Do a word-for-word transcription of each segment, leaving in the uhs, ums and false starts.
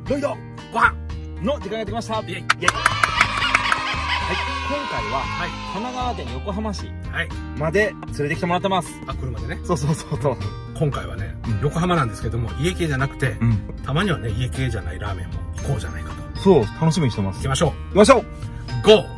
ロイドご飯の時間がやってきました。イエイイエイ。はい、今回は、はい、神奈川県横浜市まで連れてきてもらってます。 あ、車でね。 そうそうそうそう。今回はね、うん、横浜なんですけども、家系じゃなくて、うん、たまにはね、家系じゃないラーメンも行こうじゃないかと。 そう、楽しみにしてます。 行きましょう。 行きましょう。 ゴー。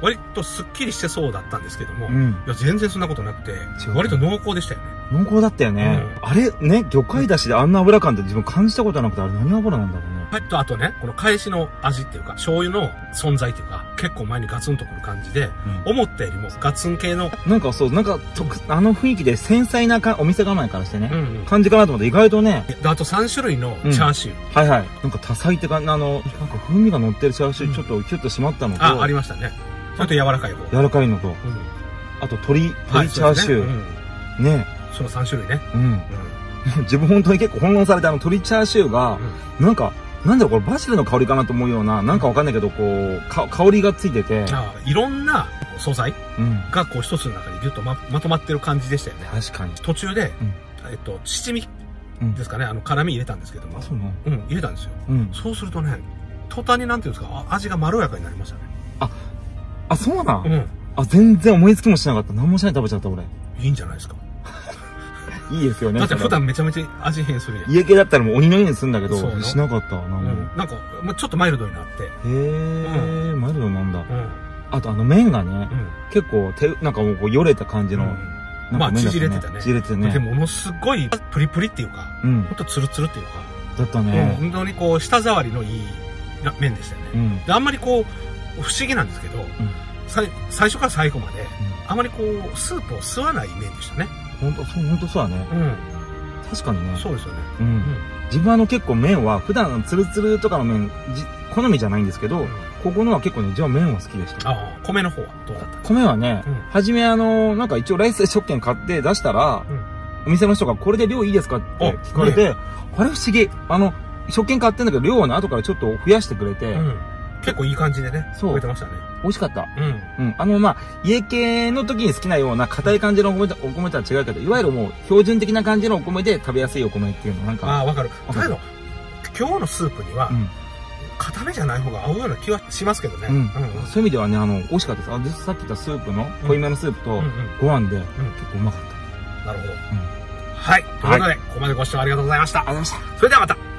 割とスッキリしてそうだったんですけども、うん、いや全然そんなことなくて、割と濃厚でしたよね。 濃厚だったよね。うん、あれね、魚介だしであんな油感って自分感じたことなくて、あれ何油なんだろうね。 はい、と、あとね、この返しの味っていうか、醤油の存在っていうか、結構前にガツンとくる感じで、うん、思ったよりもガツン系の。 なんかそう、なんか、あの雰囲気で繊細なかお店構えからしてね、うんうん、感じかなと思って、意外とね。 あとさん種類のチャーシュー。 うん、はいはい。なんか多彩ってか、あの、なんか風味が乗ってるチャーシュー、ちょっとキュッと締まったのと、 うん、あ、ありましたね。ちょっと柔らかい方。 柔らかいのと、うん、あと鶏、鶏チャーシュー。はい、ね。ねそのさん種類ね。 うん。うん、自分本当に結構翻弄されて、あの鶏チャーシューが、うん、なんか、なんだろう、これバジルの香りかなと思うような、なんかわかんないけど、こう、か香りがついてて。 ああ、いろんな素材がこう一つの中にギュッと ま, まとまってる感じでしたよね。 確かに。 途中で、うん、えっと、七味ですかね、あの、辛味入れたんですけども。 あ、そうなの？ うん、入れたんですよ。うん。そうするとね、途端になんていうんですか、味がまろやかになりましたね。 あ、あ、そうなん？うん。あ、全然思いつきもしなかった。何もしないで食べちゃった、俺。 いいんじゃないですか。 いいですよね。 だって普段めちゃめちゃ味変するやん。 家系だったらもう鬼のようにするんだけど、しなかった。なんか、ちょっとマイルドになって。へえ、マイルドなんだ。あとあの麺がね、結構手、なんかもうこうよれた感じの。 まあ縮れてたね。 縮れてね。 でもものすごいプリプリっていうか、ほんとツルツルっていうか。 だったね。 本当にこう舌触りのいい麺でしたよね。で、あんまりこう、不思議なんですけど、最初から最後まで、あまりこう、スープを吸わない麺でしたね。 本当そう、本当そうだね。うん。確かにね。 そうですよね。 うん。自分はあの結構麺は、普段ツルツルとかの麺、好みじゃないんですけど、ここのは結構ね、自分は麺は好きでした。 ああ、米の方はどうだった？ 米はね、はじめあの、なんか一応ライス食券買って出したら、お店の人がこれで量いいですかって聞かれて、あれ不思議。あの、食券買ってんだけど量はね、後からちょっと増やしてくれて、 結構いい感じでね、そう。増えてましたね。 美味しかった。うん。うん。あの、まあ、家系の時に好きなような硬い感じのお米と、お米とは違うけど、いわゆるもう標準的な感じのお米で食べやすいお米っていうのなんか。 ああ、わかる。だけど、今日のスープには、硬めじゃない方が合うような気はしますけどね。うん。そういう意味ではね、あの、美味しかったです。あ、実はさっき言ったスープの、濃いめのスープとご飯で、結構うまかった。 なるほど。はい。ということで、ここまでご視聴ありがとうございました。 ありがとうございました。 それではまた。